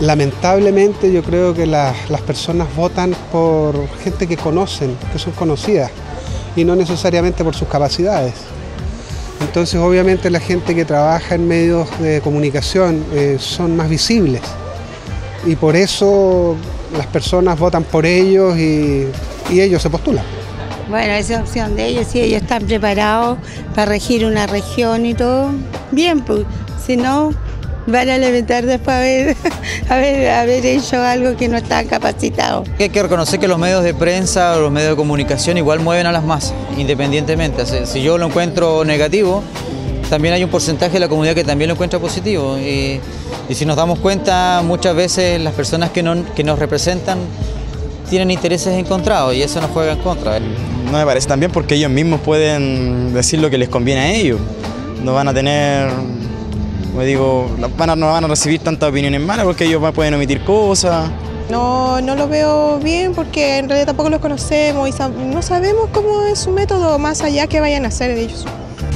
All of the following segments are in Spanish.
Lamentablemente yo creo que las personas votan por gente que conocen, que son conocidas, y no necesariamente por sus capacidades. Entonces obviamente la gente que trabaja en medios de comunicación son más visibles, y por eso las personas votan por ellos y ellos se postulan. Bueno, esa es opción de ellos, si ellos están preparados para regir una región y todo, bien, pues, si no, van a lamentar después haber hecho algo que no están capacitados. Hay que reconocer que los medios de prensa o los medios de comunicación igual mueven a las masas, independientemente. Si yo lo encuentro negativo, también hay un porcentaje de la comunidad que también lo encuentra positivo. Y si nos damos cuenta, muchas veces las personas que nos representan tienen intereses encontrados y eso nos juega en contra. No me parece tan bien porque ellos mismos pueden decir lo que les conviene a ellos. No van a tener, como digo, no van a recibir tantas opiniones malas porque ellos pueden omitir cosas. No lo veo bien porque en realidad tampoco los conocemos y no sabemos cómo es su método más allá que vayan a hacer ellos.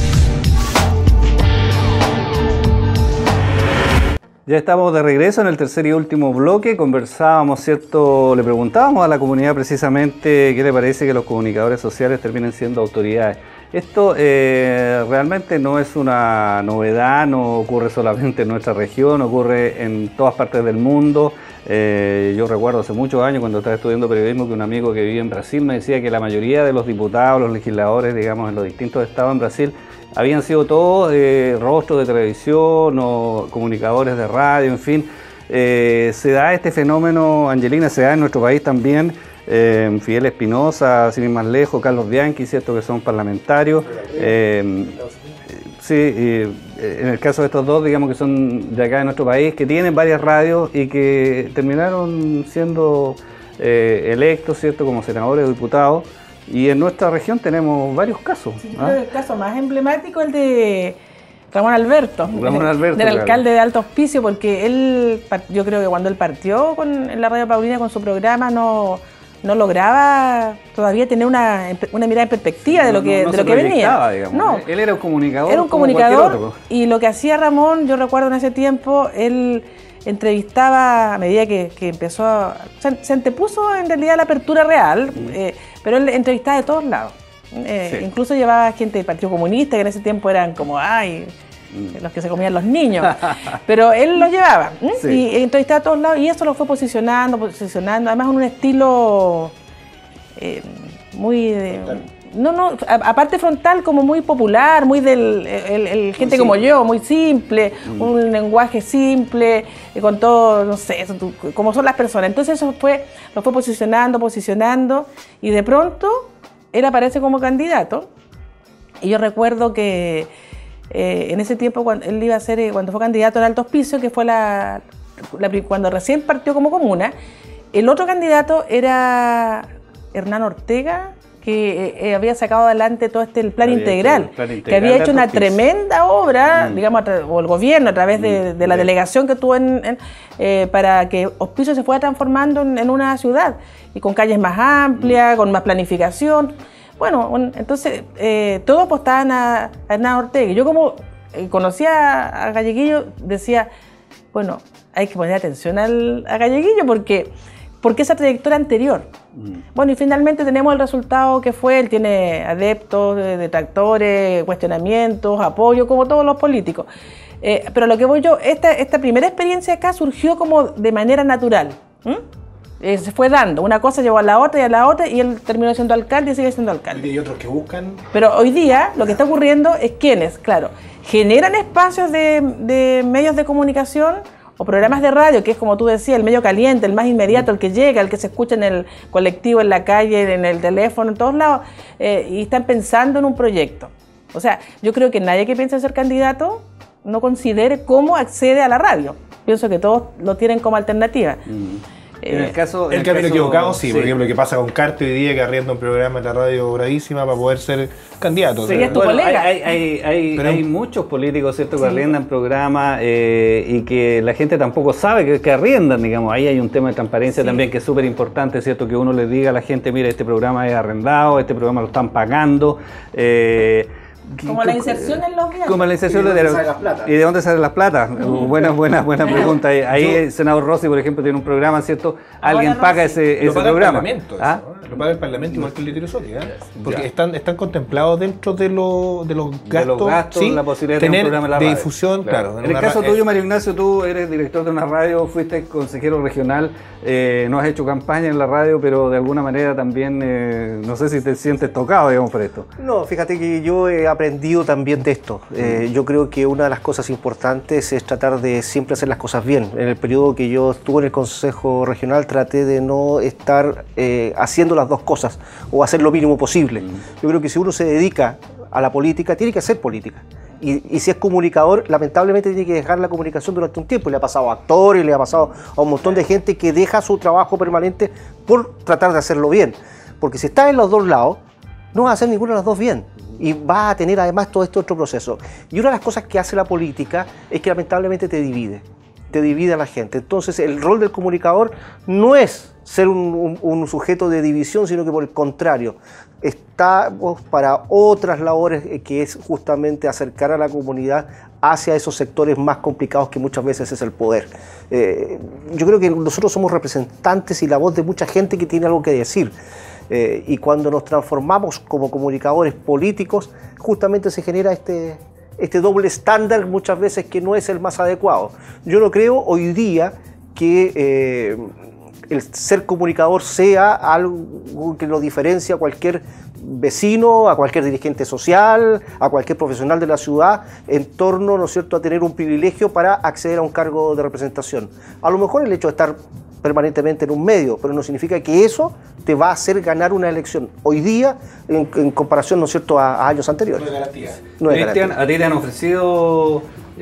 Ya estamos de regreso en el tercer y último bloque. Conversábamos, ¿cierto? Le preguntábamos a la comunidad precisamente qué le parece que los comunicadores sociales terminen siendo autoridades. Esto realmente no es una novedad, no ocurre solamente en nuestra región, ocurre en todas partes del mundo. Yo recuerdo hace muchos años cuando estaba estudiando periodismo que un amigo que vivía en Brasil me decía que la mayoría de los diputados, los legisladores, digamos, en los distintos estados en Brasil, habían sido todos rostros de televisión o comunicadores de radio, en fin. Se da este fenómeno, Angelina, se da en nuestro país también. Fidel Espinosa, sin ir más lejos, Carlos Bianchi, ¿cierto?, que son parlamentarios. Sí, en el caso de estos dos, digamos que son de acá de nuestro país, que tienen varias radios y que terminaron siendo electos, ¿cierto?, como senadores o diputados. Y en nuestra región tenemos varios casos. Sí, yo creo que el caso más emblemático es el de Ramón Alberto, del claro, alcalde de Alto Hospicio, porque él, yo creo que cuando él partió en la Radio Paulina con su programa no lograba todavía tener una mirada en perspectiva de lo que venía. Digamos. No, él era un comunicador. Era un comunicador y lo que hacía Ramón, yo recuerdo en ese tiempo, él entrevistaba a medida que empezó, se antepuso en realidad la apertura real, pero él entrevistaba de todos lados. Sí. Incluso llevaba gente del Partido Comunista, que en ese tiempo eran como, los que se comían los niños, pero él los llevaba, sí, y entrevistaba a todos lados, y eso lo fue posicionando, además en un estilo muy aparte frontal, como muy popular, muy del gente como yo, muy simple, un lenguaje simple, con todo, no sé, como son las personas. Entonces eso lo fue posicionando, y de pronto él aparece como candidato. Y yo recuerdo que en ese tiempo, cuando él iba a ser, cuando fue candidato en Alto Hospicio, que fue cuando recién partió como comuna, el otro candidato era Hernán Ortega, que había sacado adelante todo el plan integral, que había hecho una tremenda obra, digamos, o el gobierno a través de la delegación que tuvo para que Hospicio se fuera transformando en una ciudad, y con calles más amplias, con más planificación. Bueno, entonces todos apostaban a Hernán Ortega. Yo, como conocía a Galleguillo, decía, bueno, hay que poner atención a Galleguillo porque esa trayectoria anterior. Bueno, y finalmente tenemos el resultado que fue. Él tiene adeptos, detractores, cuestionamientos, apoyo, como todos los políticos. Pero a lo que voy yo, esta primera experiencia acá surgió como de manera natural. Se fue dando, una cosa llevó a la otra y a la otra, y él terminó siendo alcalde y sigue siendo alcalde. Y otros que buscan. Pero hoy día lo que está ocurriendo es quienes, claro, generan espacios de medios de comunicación o programas de radio, que es, como tú decías, el medio caliente, el más inmediato, el que llega, el que se escucha en el colectivo, en la calle, en el teléfono, en todos lados, y están pensando en un proyecto. O sea, yo creo que nadie que piense ser candidato no considere cómo accede a la radio. Pienso que todos lo tienen como alternativa. En el caso, el camino equivocado, sí. Por ejemplo, lo que pasa con Carte hoy día, que arrienda un programa en la radio bravísima para poder ser candidato. Sí, es tu colega. Hay muchos políticos, ¿cierto?, que arriendan programas y que la gente tampoco sabe que arriendan, digamos. Ahí hay un tema de transparencia también que es súper importante, ¿cierto?, que uno le diga a la gente, mira, este programa es arrendado, este programa lo están pagando. Como la inserción en los diarios. Como la inserción de los diarios. ¿Y de dónde salen las plata? Buena pregunta. Ahí el senador Rossi, por ejemplo, tiene un programa, ¿cierto? Alguien paga ese programa. Lo paga el Parlamento igual que el Litio Soria, porque están contemplados dentro de los gastos, ¿sí? La posibilidad tener de un programa en la de radio. difusión, claro. En el caso tuyo, Mario Ignacio, tú eres director de una radio, fuiste consejero regional, no has hecho campaña en la radio, pero de alguna manera también, no sé si te sientes tocado, digamos, por esto. No, fíjate que yo he aprendido también de esto. Yo creo que una de las cosas importantes es tratar de siempre hacer las cosas bien. En el periodo que yo estuve en el Consejo Regional traté de no estar haciendo las dos cosas o hacer lo mínimo posible. Yo creo que si uno se dedica a la política, tiene que hacer política. Y si es comunicador, lamentablemente tiene que dejar la comunicación durante un tiempo. Y le ha pasado a actores, le ha pasado a un montón de gente que deja su trabajo permanente por tratar de hacerlo bien. Porque si estás en los dos lados, no vas a hacer ninguna de las dos bien. Y vas a tener además todo este otro proceso. Y una de las cosas que hace la política es que lamentablemente te divide a la gente. Entonces el rol del comunicador no es ser un sujeto de división, sino que por el contrario, estamos para otras labores que es justamente acercar a la comunidad hacia esos sectores más complicados que muchas veces es el poder. Yo creo que nosotros somos representantes y la voz de mucha gente que tiene algo que decir. Y cuando nos transformamos como comunicadores políticos, justamente se genera este doble estándar muchas veces que no es el más adecuado. Yo no creo hoy día que el ser comunicador sea algo que lo diferencia a cualquier vecino, a cualquier dirigente social, a cualquier profesional de la ciudad en torno, ¿no es cierto?, a tener un privilegio para acceder a un cargo de representación. A lo mejor el hecho de estar permanentemente en un medio, pero no significa que eso te va a hacer ganar una elección hoy día en comparación, ¿no es cierto?, a años anteriores. No es garantía. No es Cristian, garantía. a ti te han ofrecido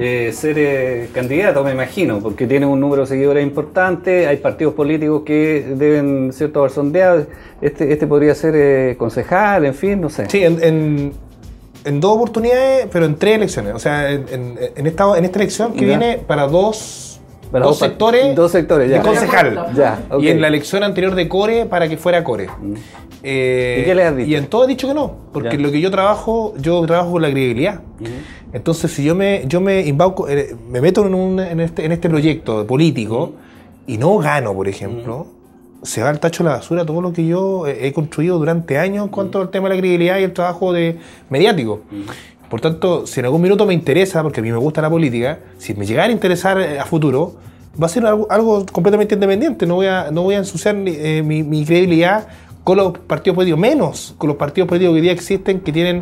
ser candidato, me imagino, porque tienes un número de seguidores importante, hay partidos políticos que deben ser todos sondeados. Este podría ser concejal, en fin, no sé. Sí, en dos oportunidades, pero en 3 elecciones. O sea, en esta elección que viene para dos sectores ya. de concejal. Ya, okay. Y en la elección anterior de Core para que fuera Core. ¿Y qué le has dicho? Y en todo he dicho que no, porque lo que yo trabajo con la credibilidad. Entonces, si yo me embauco, me meto en este proyecto político y no gano, por ejemplo, se va al tacho de la basura todo lo que yo he construido durante años en cuanto al tema de la credibilidad y el trabajo mediático. Por tanto, si en algún minuto me interesa, porque a mí me gusta la política, si me llegara a interesar a futuro, va a ser algo completamente independiente. No voy a ensuciar mi credibilidad con los partidos políticos, menos con los partidos políticos que hoy día existen, que tienen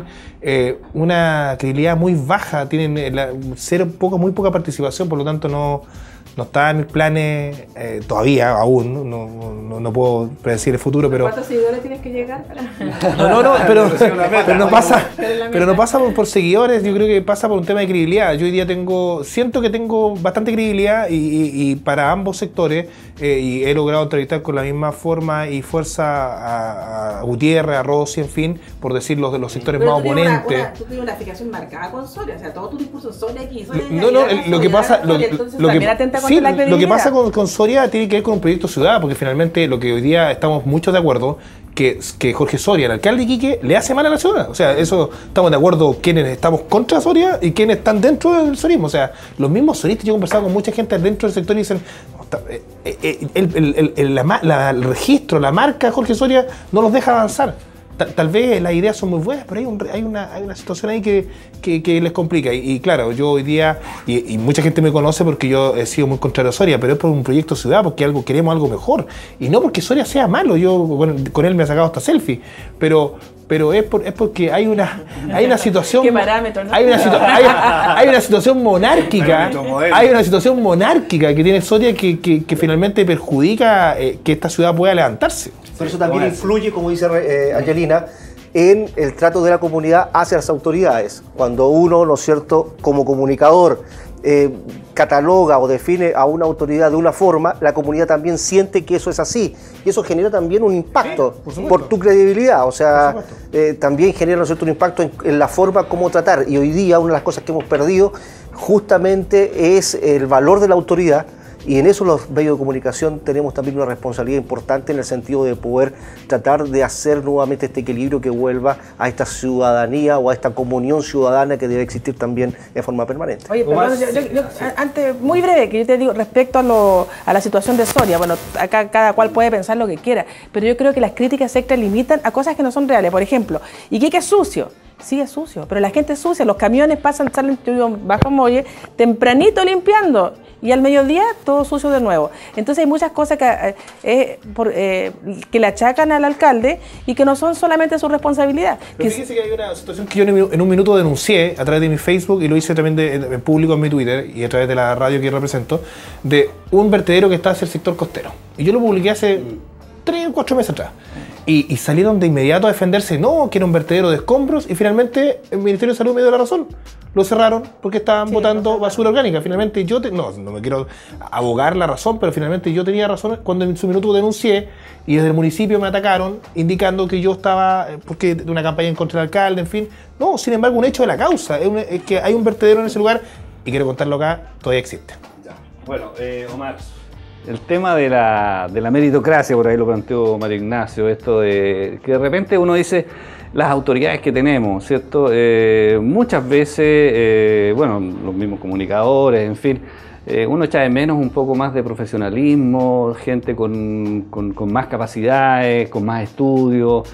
una credibilidad muy baja, tienen muy poca participación, por lo tanto no está en mis planes todavía, aún, no puedo predecir el futuro, pero... ¿Cuántos seguidores tienes que llegar para...? pero no pasa por seguidores, yo creo que pasa por un tema de credibilidad. Yo hoy día siento que tengo bastante credibilidad y para ambos sectores, y he logrado entrevistar con la misma forma y fuerza a Gutiérrez, a Rossi, en fin, por decir los sectores más oponentes. Tú tienes una fijación marcada con Soria, o sea, todo tu discurso Soria aquí, lo que pasa... Sí, lo que pasa con Soria tiene que ver con un proyecto ciudad, porque finalmente lo que hoy día estamos muchos de acuerdo, que Jorge Soria, el alcalde de Iquique, le hace mal a la ciudad. O sea, eso estamos de acuerdo quienes estamos contra Soria y quienes están dentro del sorismo. O sea, los mismos soristas, yo he conversado con mucha gente dentro del sector y dicen, el registro, la marca de Jorge Soria no los deja avanzar. Tal vez las ideas son muy buenas, pero hay una situación ahí que les complica. Y claro, yo hoy día, y mucha gente me conoce porque yo he sido muy contrario a Soria, pero es por un proyecto ciudad, porque queremos algo mejor. Y no porque Soria sea malo, yo con él me he sacado hasta selfie, pero es porque hay una situación... ¿Qué parámetros, no? Hay una situación monárquica, que tiene Soria que finalmente perjudica que esta ciudad pueda levantarse. Pero eso también influye, como dice Angelina, en el trato de la comunidad hacia las autoridades. Cuando uno, ¿no es cierto?, como comunicador cataloga o define a una autoridad de una forma, la comunidad también siente que eso es así. Y eso genera también un impacto por tu credibilidad. O sea, también genera, ¿no es cierto?, un impacto en la forma como tratar. Y hoy día una de las cosas que hemos perdido justamente es el valor de la autoridad Y en eso los medios de comunicación tenemos también una responsabilidad importante en el sentido de poder tratar de hacer nuevamente este equilibrio que vuelva a esta ciudadanía o a esta comunión ciudadana que debe existir también en forma permanente. Oye, perdón, antes, muy breve, que yo te digo, respecto a la situación de Soria, bueno, acá cada cual puede pensar lo que quiera, pero yo creo que las críticas se extralimitan a cosas que no son reales. Por ejemplo, Iquique es sucio. Sí, es sucio, pero la gente es sucia, los camiones salen bajo muelle tempranito limpiando y al mediodía todo sucio de nuevo. Entonces hay muchas cosas que le achacan al alcalde y que no son solamente su responsabilidad. Pero fíjese que hay una situación que yo en un minuto denuncié a través de mi Facebook y lo hice también en público en mi Twitter y a través de la radio que represento, de un vertedero que está hacia el sector costero. Y yo lo publiqué hace 3 o 4 meses atrás. Y salieron de inmediato a defenderse, no, que era un vertedero de escombros, y finalmente el Ministerio de Salud me dio la razón. Lo cerraron porque estaban botando basura orgánica. Finalmente yo, no me quiero abogar la razón, pero finalmente yo tenía razón cuando en su minuto denuncié y desde el municipio me atacaron indicando que yo estaba, porque de una campaña en contra del alcalde, en fin. No, sin embargo, un hecho de la causa, es que hay un vertedero en ese lugar y quiero contarlo acá, todavía existe. Bueno, Omar. El tema de la meritocracia, por ahí lo planteó Mario Ignacio, esto de que de repente uno dice, las autoridades que tenemos, ¿cierto? Muchas veces, bueno, los mismos comunicadores, en fin, uno echa de menos un poco más de profesionalismo, gente con más capacidades, con más estudios,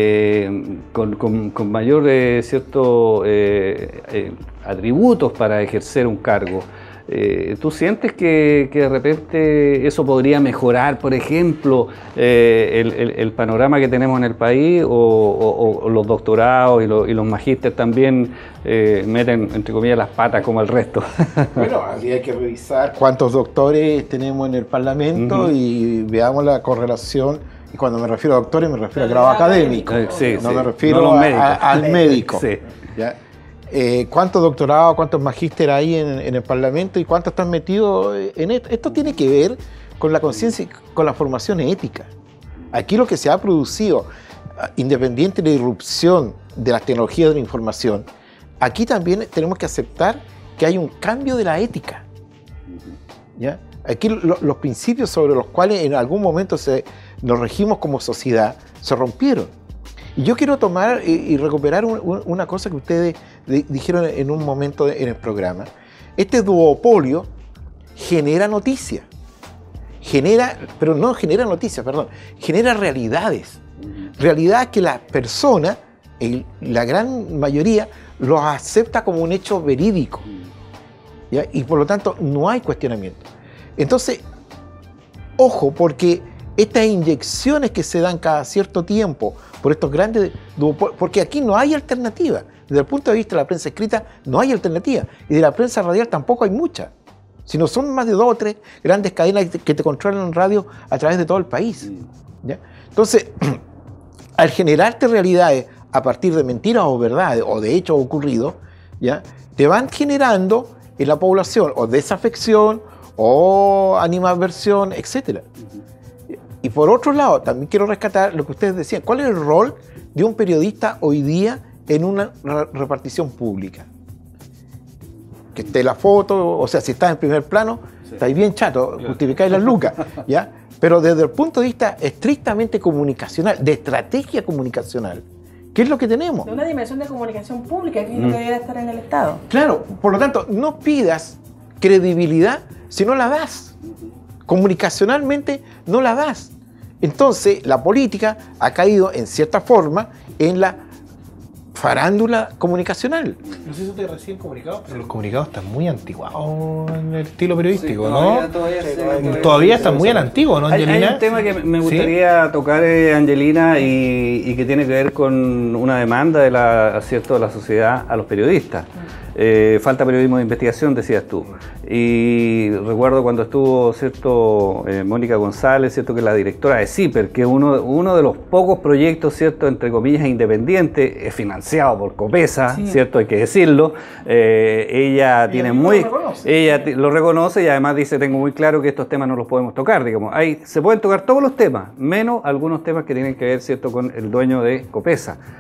con mayor, cierto, atributos para ejercer un cargo. ¿Tú sientes que de repente eso podría mejorar, por ejemplo, el panorama que tenemos en el país o los doctorados y los magísteres también meten, entre comillas, las patas como el resto? Bueno, habría que revisar cuántos doctores tenemos en el Parlamento y veamos la correlación. Y cuando me refiero a doctores me refiero a grado académico, no me refiero al médico. Sí. ¿Ya? ¿Cuántos doctorados, cuántos magísteres hay en el Parlamento y cuántos están metidos en esto? Esto tiene que ver con la conciencia, con la formación ética. Aquí lo que se ha producido, independiente de la irrupción de las tecnologías de la información, aquí también tenemos que aceptar que hay un cambio de la ética. ¿Ya? Aquí los principios sobre los cuales en algún momento nos regimos como sociedad se rompieron. Y yo quiero tomar y recuperar una cosa que ustedes dijeron en un momento en el programa. Este duopolio genera noticias. Genera realidades. Realidades que la persona, la gran mayoría, los acepta como un hecho verídico. ¿Ya? Y por lo tanto no hay cuestionamiento. Entonces, ojo, porque estas inyecciones que se dan cada cierto tiempo por estos grandes duopolios, porque aquí no hay alternativa. Desde el punto de vista de la prensa escrita no hay alternativa. Y de la prensa radial tampoco hay mucha. Sino son más de 2 o 3 grandes cadenas que te controlan en radio a través de todo el país. ¿Ya? Entonces, al generarte realidades a partir de mentiras o verdades o de hechos ocurridos, ¿ya? Te van generando en la población o desafección o animadversión, etc. Y por otro lado, también quiero rescatar lo que ustedes decían. ¿Cuál es el rol de un periodista hoy día en una repartición pública? Que esté la foto, o sea, si estás en primer plano, estáis bien chato, justificáis las lucas, ¿ya? Pero desde el punto de vista estrictamente comunicacional, de estrategia comunicacional, ¿qué es lo que tenemos? De una dimensión de comunicación pública, que es lo que debería estar en el Estado. Claro, por lo tanto, no pidas credibilidad si no la das. Comunicacionalmente no la das. Entonces, la política ha caído en cierta forma en la farándula comunicacional. No sé si usted recién comunicado, pero los comunicados están muy antiguados en el estilo periodístico, ¿no? Todavía están muy antiguos, ¿no, Angelina? Hay un tema que me gustaría tocar, Angelina, y que tiene que ver con una demanda de la sociedad a los periodistas. Falta periodismo de investigación, decías tú. Y recuerdo cuando estuvo, ¿cierto?, Mónica González, ¿cierto?, que es la directora de CIPER, que es uno de los pocos proyectos, ¿cierto?, entre comillas, independientes, financiado por Copesa, ¿cierto?, hay que decirlo. Ella tiene ella lo reconoce y además dice, tengo muy claro que estos temas no los podemos tocar, digamos. Se pueden tocar todos los temas, menos algunos temas que tienen que ver, ¿cierto?, con el dueño de Copesa.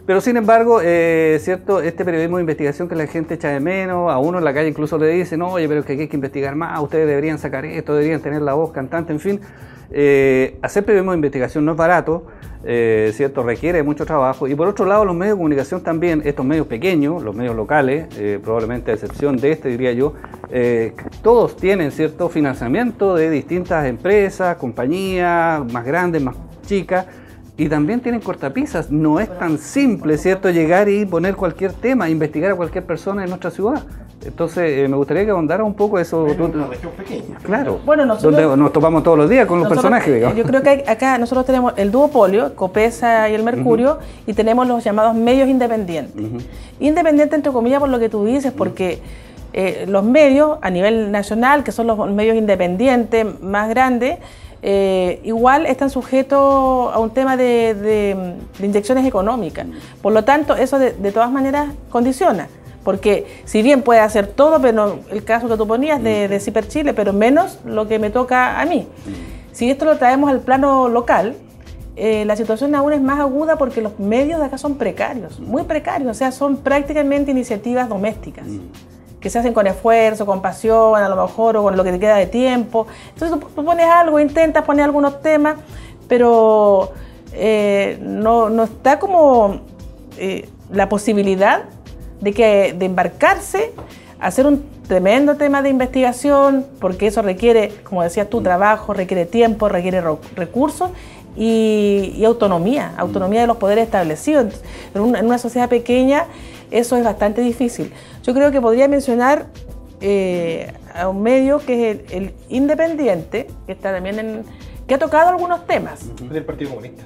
Pero sin embargo, cierto, este periodismo de investigación que la gente echa de menos, a uno en la calle incluso le dicen, oye, pero es que aquí hay que investigar más, ustedes deberían sacar esto, deberían tener la voz cantante, en fin. Hacer periodismo de investigación no es barato, cierto, requiere mucho trabajo. Y por otro lado, los medios de comunicación también, estos medios pequeños, los medios locales, probablemente a excepción de este, diría yo, todos tienen cierto financiamiento de distintas empresas, compañías, más grandes, más chicas, y también tienen cortapisas. No es tan simple, ¿cierto?, llegar y poner cualquier tema, investigar a cualquier persona en nuestra ciudad. Entonces, me gustaría que ahondara un poco eso. Es una región pequeña. Claro, bueno, nosotros, donde nos topamos todos los días con los personajes, digamos. Yo creo que acá nosotros tenemos el duopolio, Copesa y el Mercurio, y tenemos los llamados medios independientes. Independientes, entre comillas, por lo que tú dices, porque los medios a nivel nacional, que son los medios independientes más grandes, igual están sujetos a un tema de inyecciones económicas. Por lo tanto, eso de todas maneras condiciona. Porque si bien puede hacer todo, pero el caso que tú ponías de Ciper Chile, pero menos lo que me toca a mí. Si esto lo traemos al plano local, la situación aún es más aguda porque los medios de acá son precarios, muy precarios, o sea, son prácticamente iniciativas domésticas. Que se hacen con esfuerzo, con pasión, a lo mejor, o con lo que te queda de tiempo. Entonces tú pones algo, intentas poner algunos temas, pero no está como la posibilidad de embarcarse, hacer un tremendo tema de investigación, porque eso requiere, como decías tú, trabajo, requiere tiempo, requiere recursos y autonomía de los poderes establecidos. En una sociedad pequeña eso es bastante difícil. Yo creo que podría mencionar a un medio que es el Independiente, que está también que ha tocado algunos temas. Del Partido Comunista.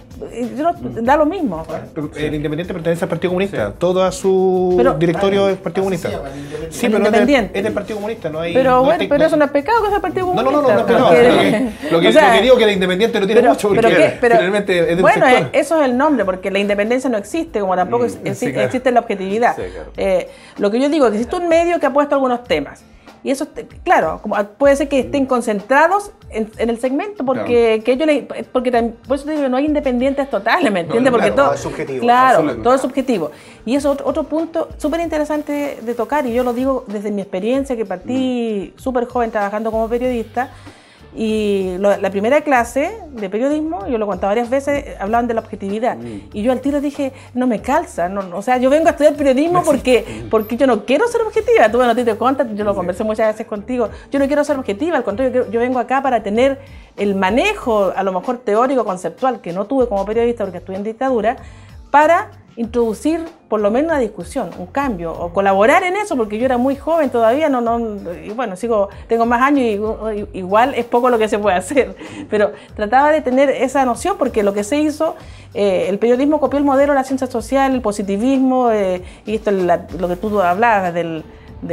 Da lo mismo. El Independiente pertenece al Partido Comunista. Sí. Todo a su directorio es Partido Comunista. Sí, pero es del Partido Comunista. No hay, pero bueno, pero eso no es pecado que sea el Partido Comunista. No es pecado. Lo que digo que el Independiente no tiene mucho, porque finalmente es del bueno, sector. Eso es el nombre, porque la independencia no existe, como tampoco existe la objetividad. Sí, claro. Lo que yo digo es que existe un medio que ha puesto algunos temas. Y eso, claro, puede ser que estén concentrados en el segmento, porque por eso te digo que no hay independientes totales, ¿me entiendes? Porque todo es subjetivo. Claro, todo es subjetivo. Y eso es otro punto súper interesante de tocar, y yo lo digo desde mi experiencia, que partí súper joven trabajando como periodista. Y la primera clase de periodismo, yo lo he contado varias veces, hablaban de la objetividad. Y yo al tiro dije, no me calza. O sea, yo vengo a estudiar periodismo porque yo no quiero ser objetiva. Tú, bueno, a ti te contas, yo lo conversé muchas veces contigo. Yo no quiero ser objetiva, al contrario, yo vengo acá para tener el manejo, a lo mejor teórico, conceptual, que no tuve como periodista porque estuve en dictadura, para introducir por lo menos una discusión, un cambio, o colaborar en eso, porque yo era muy joven todavía, y bueno, tengo más años y igual es poco lo que se puede hacer, pero trataba de tener esa noción, porque lo que se hizo, el periodismo copió el modelo de la ciencia social, el positivismo, y esto lo que tú hablabas de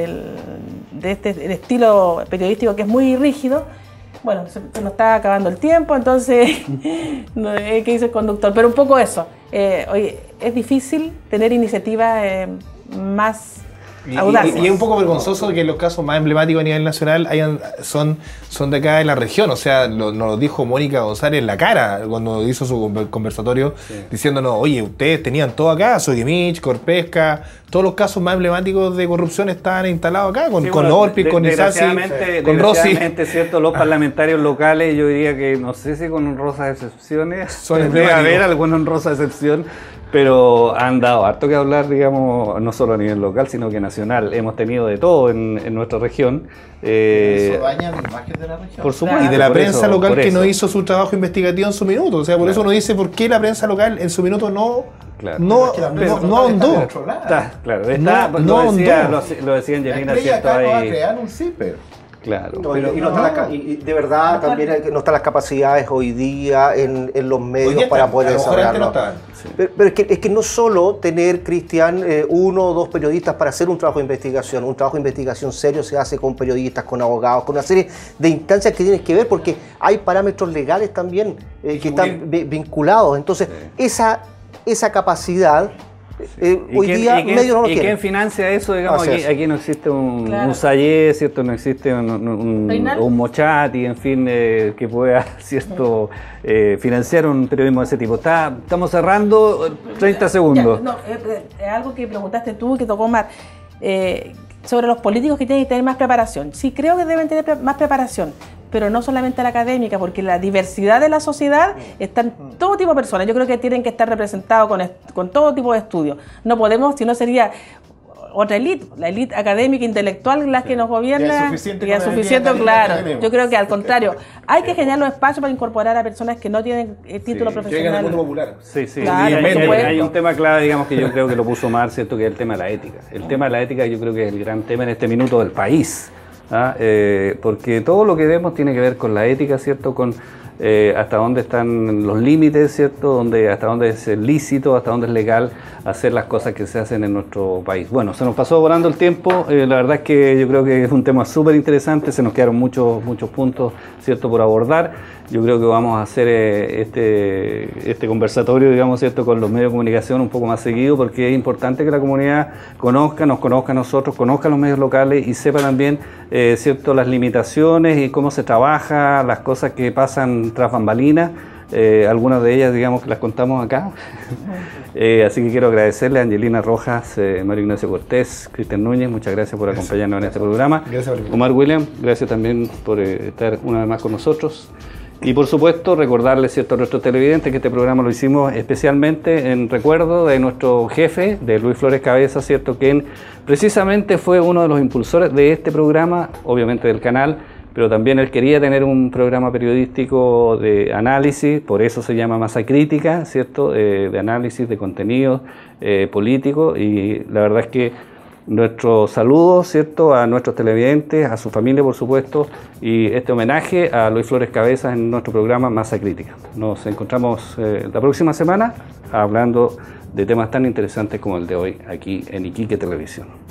este estilo periodístico que es muy rígido. Bueno, se nos está acabando el tiempo, entonces, ¿qué dice el conductor? Pero un poco eso. Oye, es difícil tener iniciativas más audaces. Y es un poco vergonzoso que los casos más emblemáticos a nivel nacional son de acá en la región. O sea, nos lo dijo Mónica González en la cara cuando hizo su conversatorio, diciéndonos, oye, ustedes tenían todo acá, Sojimich, Corpesca, todos los casos más emblemáticos de corrupción estaban instalados acá, con Orpic, con Isasi, con Rossi. Cierto, los parlamentarios locales, yo diría que, no sé si con honrosas excepciones, debe haber alguna honrosa excepción, pero han dado harto que hablar, digamos, no solo a nivel local, sino que nacional. Hemos tenido de todo en nuestra región. Eso daña la imagen de la región. Por supuesto. Y de la prensa local que no hizo su trabajo investigativo en su minuto. O sea, por eso uno dice por qué la prensa local en su minuto no ahondó. Lo decía Angelina, ¿cierto? Acá no va a crear un CIPER. Claro. Y de verdad también no están las capacidades hoy día en los medios para poder desarrollarlo. Pero es que no solo tener, Cristian, uno o dos periodistas para hacer un trabajo de investigación. Un trabajo de investigación serio se hace con periodistas, con abogados, con una serie de instancias que tienen que ver, porque hay parámetros legales también que están vinculados. Entonces, esa capacidad Hoy día medio no lo ¿Y quieren. quién financia eso? Digamos, aquí no existe un Sayé, ¿cierto? No existe un Mochati, en fin, que pueda, ¿cierto? Financiar un periodismo de ese tipo. Estamos cerrando 30 segundos. Es algo que preguntaste tú y que tocó Omar. Sobre los políticos que tienen que tener más preparación. Sí, creo que deben tener más preparación, pero no solamente la académica, porque la diversidad de la sociedad está en todo tipo de personas. Yo creo que tienen que estar representados con todo tipo de estudios. No podemos, si no sería otra élite, la élite académica, intelectual, la que nos gobierna. Y es suficiente, claro. Yo creo que al contrario, hay que generar los espacios para incorporar a personas que no tienen título profesional. Sí, sí. Claro, hay un tema clave, digamos, que yo creo que lo puso Omar, ¿cierto? Que es el tema de la ética. El tema de la ética yo creo que es el gran tema en este minuto del país. Porque todo lo que vemos tiene que ver con la ética, ¿cierto? Con hasta dónde están los límites, ¿cierto? Hasta dónde es lícito, hasta dónde es legal hacer las cosas que se hacen en nuestro país. Bueno, se nos pasó volando el tiempo, la verdad es que yo creo que es un tema súper interesante, se nos quedaron muchos puntos, ¿cierto?, por abordar. Yo creo que vamos a hacer este conversatorio, digamos, ¿cierto?, con los medios de comunicación un poco más seguido, porque es importante que la comunidad nos conozca a nosotros, conozca a los medios locales y sepa también, ¿cierto?, las limitaciones y cómo se trabaja, las cosas que pasan tras bambalinas. Algunas de ellas, digamos, que las contamos acá. Así que quiero agradecerle a Angelina Rojas, Mario Ignacio Cortés, Cristian Núñez, muchas gracias por acompañarnos en este programa. Omar William, gracias también por estar una vez más con nosotros. Y por supuesto, recordarles, ¿cierto?, a nuestros televidentes que este programa lo hicimos especialmente en recuerdo de nuestro jefe, de Luis Flores Cabeza, ¿cierto?, quien precisamente fue uno de los impulsores de este programa, obviamente del canal, pero también él quería tener un programa periodístico de análisis, por eso se llama Masa Crítica, ¿cierto?, de análisis de contenidos políticos, y la verdad es que nuestros saludos, ¿cierto?, a nuestros televidentes, a su familia, por supuesto, y este homenaje a Luis Flores Cabezas en nuestro programa Masa Crítica. Nos encontramos la próxima semana hablando de temas tan interesantes como el de hoy aquí en Iquique Televisión.